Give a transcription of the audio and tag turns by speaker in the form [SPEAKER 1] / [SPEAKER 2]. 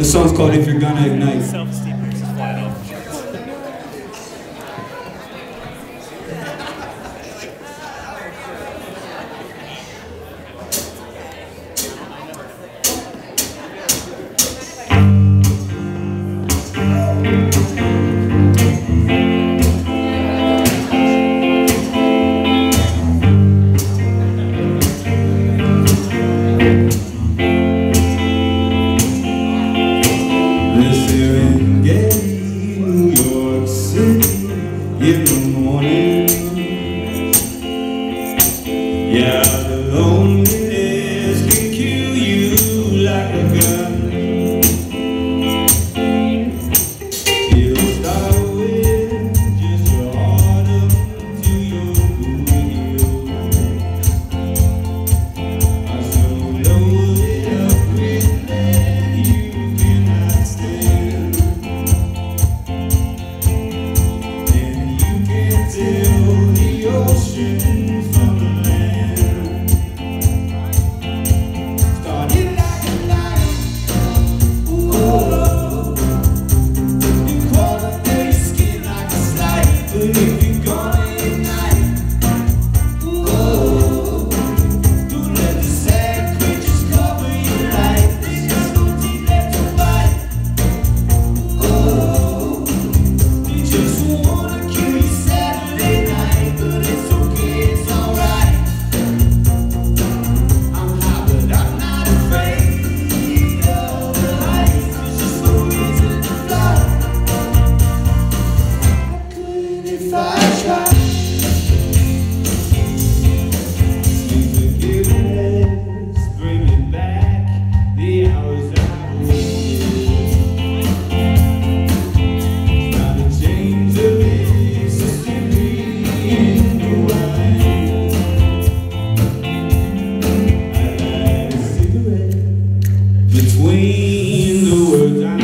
[SPEAKER 1] The song's called If You're Gonna Ignite.
[SPEAKER 2] Self-esteem is flying off.
[SPEAKER 1] In the morning, yeah, the loneliness can kill you like a gun. It'll start with just your heart up to your heel. I so load it up with that you cannot stand. Till the ocean from the land. Started like a knife, ooh. You crawl under your skin like a slide, but if you're gonna ignite, ooh, don't let the sad creatures cover your life. There's just no teeth left to bite, ooh. They just wanna kill you. Between the words